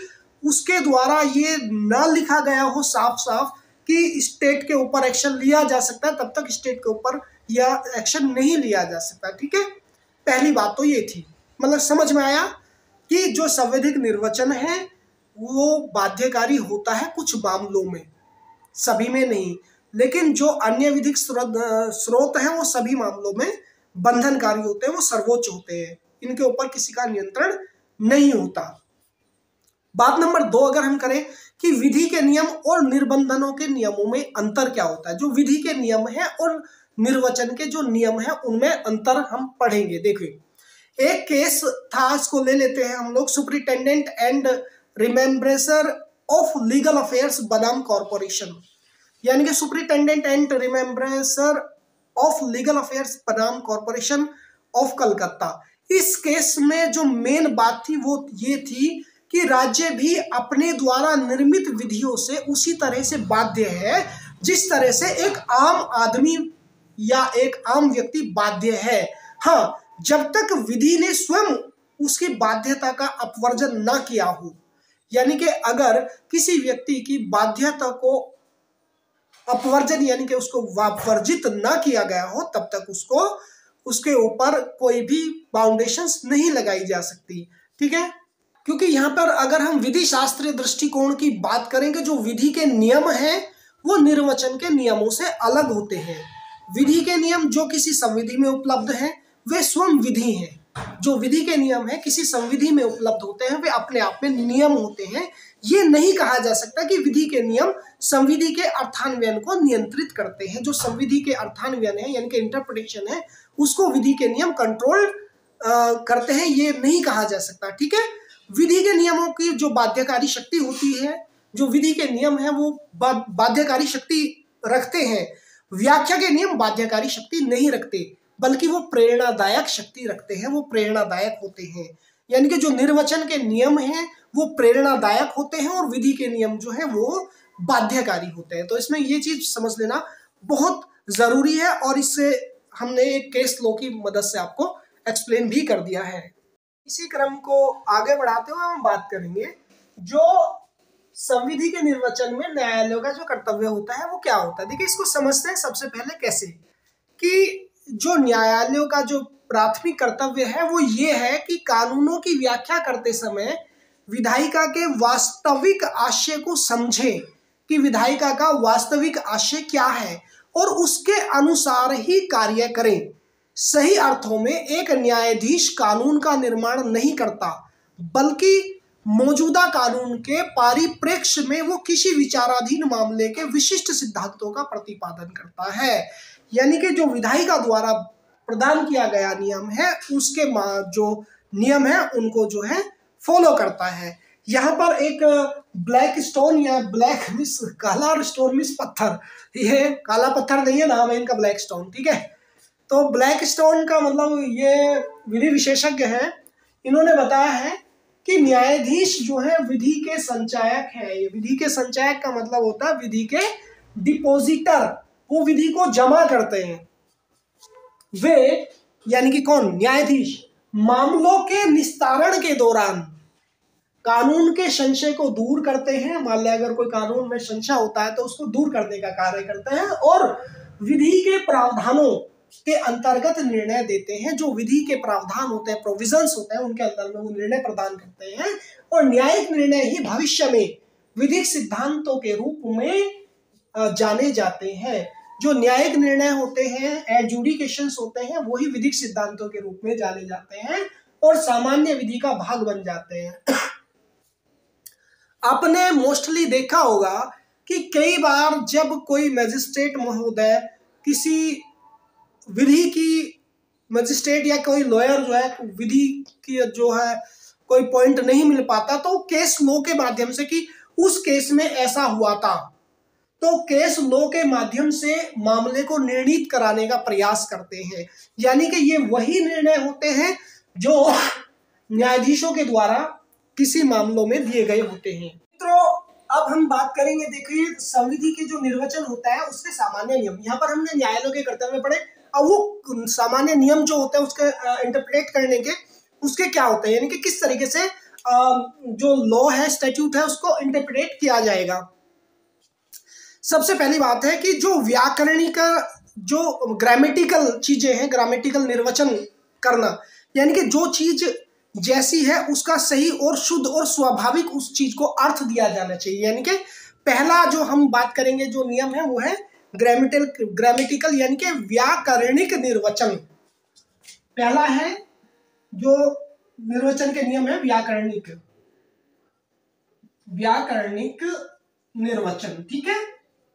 उसके द्वारा ये न लिखा गया हो साफ साफ कि स्टेट के ऊपर एक्शन लिया जा सकता है, तब तक स्टेट के ऊपर यह एक्शन नहीं लिया जा सकता। ठीक है, पहली बात तो ये थी। मतलब समझ में आया कि जो संवैधानिक निर्वचन है वो बाध्यकारी होता है कुछ मामलों में, सभी में नहीं, लेकिन जो अन्य विधिक स्रोत है वो सभी मामलों में बंधनकारी होते हैं, वो सर्वोच्च होते हैं, इनके ऊपर किसी का नियंत्रण नहीं होता। बात नंबर 2 अगर हम करें कि विधि के नियम और निर्बंधनों के नियमों में अंतर क्या होता है। जो विधि के नियम है और निर्वचन के जो नियम है उनमें अंतर हम पढ़ेंगे। देखिए, एक केस था, इसको ले लेते हैं हम लोग, superintendent and remembrancer of legal affairs बनाम कॉर्पोरेशन, यानी कि superintendent and remembrancer of legal affairs बनाम कॉर्पोरेशन ऑफ कलकत्ता। इस केस में जो मेन बात थी वो ये थी कि राज्य भी अपने द्वारा निर्मित विधियों से उसी तरह से बाध्य है जिस तरह से एक आम आदमी या एक आम व्यक्ति बाध्य है। हाँ, जब तक विधि ने स्वयं उसकी बाध्यता का अपवर्जन न किया हो, यानी कि अगर किसी व्यक्ति की बाध्यता को अपवर्जन यानी कि उसको वर्जित न किया गया हो, तब तक उसको उसके ऊपर कोई भी बाउंडेशंस नहीं लगाई जा सकती। ठीक है, क्योंकि यहाँ पर अगर हम विधि शास्त्रीय दृष्टिकोण की बात करेंगे, जो विधि के नियम हैं वो निर्वचन के नियमों से अलग होते हैं। विधि के नियम जो किसी संविधि में उपलब्ध हैं वे स्वयं विधि हैं, जो विधि के नियम है किसी संविधि में उपलब्ध होते हैं वे अपने आप में नियम होते हैं। ये नहीं कहा जा सकता कि विधि के नियम संविधि के अर्थान्वयन को नियंत्रित करते हैं। जो संविधि के अर्थान्वयन है यानी कि इंटरप्रिटेशन है, उसको विधि के नियम कंट्रोल करते हैं, ये नहीं कहा जा सकता। ठीक है, विधि के नियमों की जो बाध्यकारी शक्ति होती है, जो विधि के नियम है वो बाध्यकारी शक्ति रखते हैं। व्याख्या के नियम बाध्यकारी शक्ति नहीं रखते, बल्कि वो प्रेरणादायक शक्ति रखते हैं, वो प्रेरणादायक होते हैं। यानी कि जो निर्वचन के नियम हैं वो प्रेरणादायक होते हैं और विधि के नियम जो है वो बाध्यकारी होते हैं। तो इसमें ये चीज समझ लेना बहुत जरूरी है और इससे हमने एक केस लॉ की मदद से आपको एक्सप्लेन भी कर दिया है। इसी क्रम को आगे बढ़ाते हुए हम बात करेंगे जो संविधि के निर्वचन में न्यायालयों का जो कर्तव्य होता है वो क्या होता है। देखिए, इसको समझते हैं सबसे पहले कैसे, कि जो न्यायालयों का जो प्राथमिक कर्तव्य है वो ये है कि कानूनों की व्याख्या करते समय विधायिका के वास्तविक आशय को समझे कि विधायिका का वास्तविक आशय क्या है और उसके अनुसार ही कार्य करें। सही अर्थों में एक न्यायाधीश कानून का निर्माण नहीं करता, बल्कि मौजूदा कानून के परिप्रेक्ष्य में वो किसी विचाराधीन मामले के विशिष्ट सिद्धांतों का प्रतिपादन करता है। यानी कि जो विधायिका द्वारा प्रदान किया गया नियम है उसके जो नियम है उनको जो है फॉलो करता है। यहाँ पर एक ब्लैक स्टोन या ब्लैक मिस, काला स्टोन मिस पत्थर, ये काला पत्थर नहीं है, नाम है इनका ब्लैक स्टोन। ठीक है, तो ब्लैक स्टोन का मतलब ये विधि विशेषज्ञ हैं, इन्होंने बताया है कि न्यायाधीश जो है विधि के संचायक है। ये विधि के संचायक का मतलब होता है विधि के डिपोजिटर, वो विधि को जमा करते हैं। वे यानी कि कौन, न्यायाधीश, मामलों के निस्तारण के दौरान कानून के संशय को दूर करते हैं। मान लिया अगर कोई कानून में संशय होता है तो उसको दूर करने का कार्य करते हैं और विधि के प्रावधानों के अंतर्गत निर्णय देते हैं। जो विधि के प्रावधान होते हैं, प्रोविजंस होते हैं, उनके अंदर में वो निर्णय प्रदान करते हैं और न्यायिक निर्णय ही भविष्य में विधिक सिद्धांतों के रूप में जाने जाते हैं। जो न्यायिक निर्णय होते हैं, एडजुडिकेशंस होते हैं, वही विधिक सिद्धांतों के रूप में जाने जाते हैं और सामान्य विधि का भाग बन जाते हैं। आपने मोस्टली देखा होगा कि कई बार जब कोई मैजिस्ट्रेट महोदय किसी विधि की, मैजिस्ट्रेट या कोई लॉयर जो है विधि की जो है कोई पॉइंट नहीं मिल पाता तो केस लॉ के माध्यम से कि उस केस में ऐसा हुआ था, तो केस लॉ के माध्यम से मामले को निर्णीत कराने का प्रयास करते हैं। यानी कि ये वही निर्णय होते हैं जो न्यायाधीशों के द्वारा किसी मामलों में दिए गए होते हैं। मित्रों, अब हम बात करेंगे, देखिए संविधि के जो निर्वचन होता है उसके सामान्य नियम। यहाँ पर हमने न्यायालयों के कर्तव्य पढ़े, अब वो सामान्य नियम जो होते हैं उसके इंटरप्रेट करने के उसके क्या होते हैं, यानी कि किस तरीके से जो लॉ है, स्टैट्यूट है, उसको इंटरप्रेट किया जाएगा। सबसे पहली बात है कि जो व्याकरणिक, जो ग्रामेटिकल चीजें हैं, ग्रामेटिकल निर्वचन करना, यानी कि जो चीज जैसी है उसका सही और शुद्ध और स्वाभाविक उस चीज को अर्थ दिया जाना चाहिए। यानी कि पहला जो हम बात करेंगे जो नियम है वो है ग्रामेटिकल यानी कि व्याकरणिक निर्वचन। पहला है जो निर्वचन के नियम है व्याकरणिक निर्वचन, ठीक है,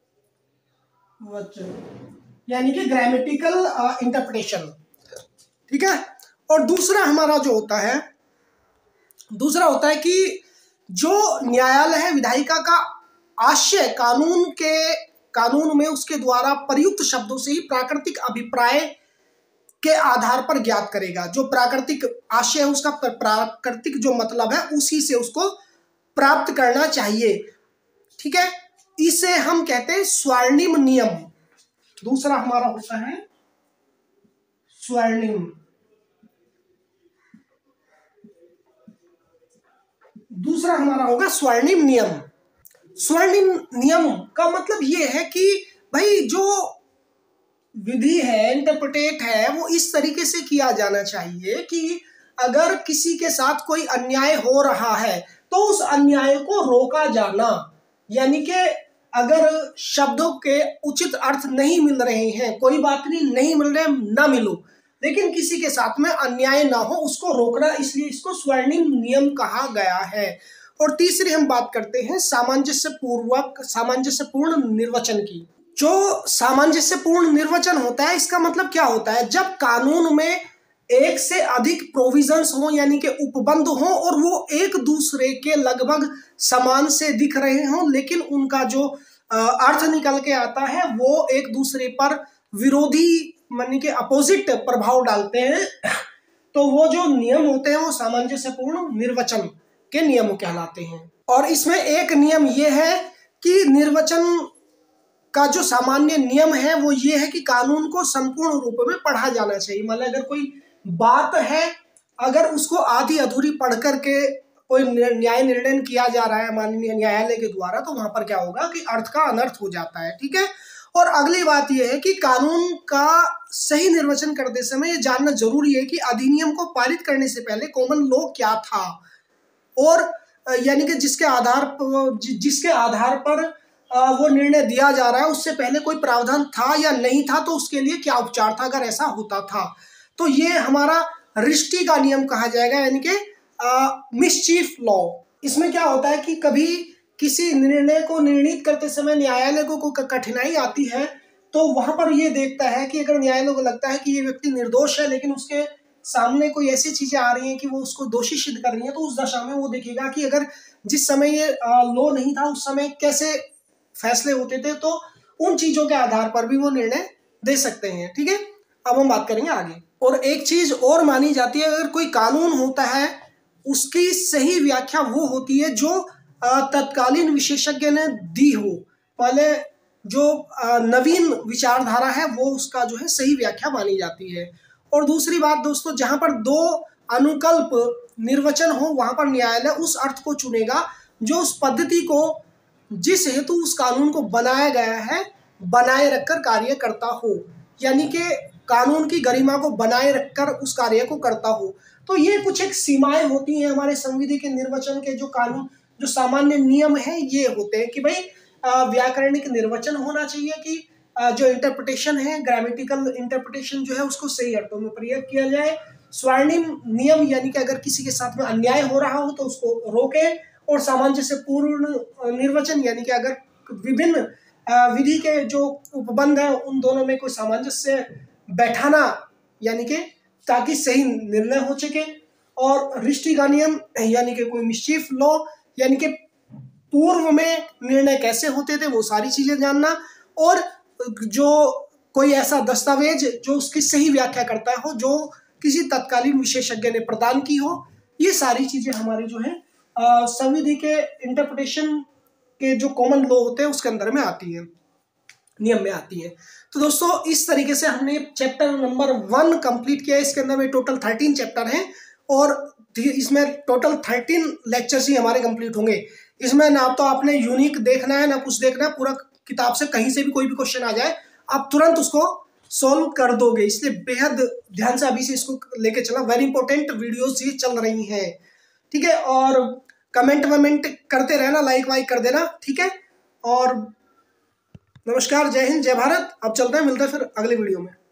वचन यानी कि ग्रामेटिकल इंटरप्रिटेशन, ठीक है। और दूसरा हमारा जो होता है, दूसरा होता है कि जो न्यायालय है विधायिका का आशय कानून में उसके द्वारा प्रयुक्त शब्दों से ही प्राकृतिक अभिप्राय के आधार पर ज्ञात करेगा। जो प्राकृतिक आशय है उसका प्राकृतिक जो मतलब है उसी से उसको प्राप्त करना चाहिए, ठीक है। इसे हम कहते हैं स्वर्णिम नियम। दूसरा हमारा होता है स्वर्णिम, दूसरा हमारा होगा स्वर्णिम नियम। स्वर्णिम नियम का मतलब ये है कि भाई जो विधि है, इंटरप्रेट है, वो इस तरीके से किया जाना चाहिए कि अगर किसी के साथ कोई अन्याय हो रहा है तो उस अन्याय को रोका जाना। यानी कि अगर शब्दों के उचित अर्थ नहीं मिल रहे हैं, कोई बात नहीं मिल रहे, ना मिलो, लेकिन किसी के साथ में अन्याय ना हो, उसको रोकना, इसलिए इसको स्वर्णिम नियम कहा गया है। और तीसरी हम बात करते हैं सामंजस्यपूर्ण निर्वचन की। जो सामंजस्यपूर्ण निर्वचन होता है इसका मतलब क्या होता है, जब कानून में एक से अधिक प्रोविजंस हो यानी कि उपबंध हो और वो एक दूसरे के लगभग समान से दिख रहे हों, लेकिन उनका जो अर्थ निकल के आता है वो एक दूसरे पर विरोधी यानी कि अपोजिट प्रभाव डालते हैं, तो वो जो नियम होते हैं वो सामंजस्यपूर्ण निर्वचन के नियम कहलाते हैं। और इसमें एक नियम ये है कि निर्वचन का जो सामान्य नियम है वो ये है कि कानून को संपूर्ण रूप में पढ़ा जाना चाहिए। मतलब अगर कोई बात है, अगर उसको आधी अधूरी पढ़ करके कोई न्याय निर्णय किया जा रहा है माननीय न्यायालय के द्वारा, तो वहां पर क्या होगा कि अर्थ का अनर्थ हो जाता है, ठीक है। और अगली बात यह है कि कानून का सही निर्वचन करते समय यह जानना जरूरी है कि अधिनियम को पारित करने से पहले कॉमन लॉ क्या था, और यानी कि जिसके आधार पर वो निर्णय दिया जा रहा है उससे पहले कोई प्रावधान था या नहीं था, तो उसके लिए क्या उपचार था अगर ऐसा होता था। तो ये हमारा रिष्टि का नियम कहा जाएगा, यानी कि मिसचीफ लॉ। इसमें क्या होता है कि कभी किसी निर्णय को निर्णित करते समय न्यायालय को कठिनाई आती है, तो वहां पर ये देखता है कि अगर न्यायालय को लगता है कि ये व्यक्ति निर्दोष है लेकिन उसके सामने कोई ऐसी चीजें आ रही हैं कि वो उसको दोषी सिद्ध कर रही है, तो उस दशा में वो देखेगा कि अगर जिस समय ये लॉ नहीं था उस समय कैसे फैसले होते थे, तो उन चीजों के आधार पर भी वो निर्णय दे सकते हैं, ठीक है। अब हम बात करेंगे आगे। और एक चीज और मानी जाती है, अगर कोई कानून होता है उसकी सही व्याख्या वो होती है जो तत्कालीन विशेषज्ञ ने दी हो। पहले जो नवीन विचारधारा है वो उसका जो है सही व्याख्या मानी जाती है। और दूसरी बात दोस्तों, जहां पर दो अनुकल्प निर्वचन हो वहां पर न्यायालय उस अर्थ को चुनेगा जो उस पद्धति को जिस हेतु उस कानून को बनाया गया है बनाए रखकर कार्य करता हो, यानी कि कानून की गरिमा को बनाए रखकर उस कार्य को करता हो। तो ये कुछ एक सीमाएं होती हैं हमारे संविधि के निर्वचन के। जो कानून जो सामान्य नियम है ये होते हैं कि भाई व्याकरणिक निर्वचन होना चाहिए, कि जो इंटरप्रिटेशन है, ग्रामेटिकल इंटरप्रिटेशन जो है उसको सही अर्थों में प्रयोग किया जाए। स्वर्णिम नियम यानी कि अगर किसी के साथ में अन्याय हो रहा हो तो उसको रोके। और सामंजस्यपूर्ण निर्वचन यानी कि अगर विभिन्न विधि के जो उपबंध है उन दोनों में कोई सामंजस्य बैठाना, यानी कि ताकि सही निर्णय हो सके। और रिष्टि का नियम यानी कि कोई मिसचीफ लॉ, यानी कि पूर्व में निर्णय कैसे होते थे वो सारी चीजें जानना। और जो कोई ऐसा दस्तावेज जो उसकी सही व्याख्या करता हो जो किसी तत्कालीन विशेषज्ञ ने प्रदान की हो, ये सारी चीजें हमारे जो है संविधि के इंटरप्रिटेशन के जो कॉमन लॉ होते हैं उसके अंदर में आती है, नियम में आती है। तो दोस्तों इस तरीके से हमने चैप्टर नंबर 1 कंप्लीट किया। इसके अंदर में टोटल 13 चैप्टर हैं और इसमें टोटल 13 लेक्चर्स ही हमारे कंप्लीट होंगे। इसमें ना तो आपने यूनिक देखना है ना कुछ देखना है, पूरा किताब से कहीं से भी कोई भी क्वेश्चन आ जाए आप तुरंत उसको सॉल्व कर दोगे, इसलिए बेहद ध्यान से अभी से इसको लेके चलना। वेरी इंपॉर्टेंट वीडियोस ये चल रही हैं, ठीक है। और कमेंट वमेंट करते रहना, लाइक वाइक कर देना, ठीक है। और नमस्कार, जय हिंद, जय भारत। अब चलते हैं, मिलते हैं फिर अगले वीडियो में।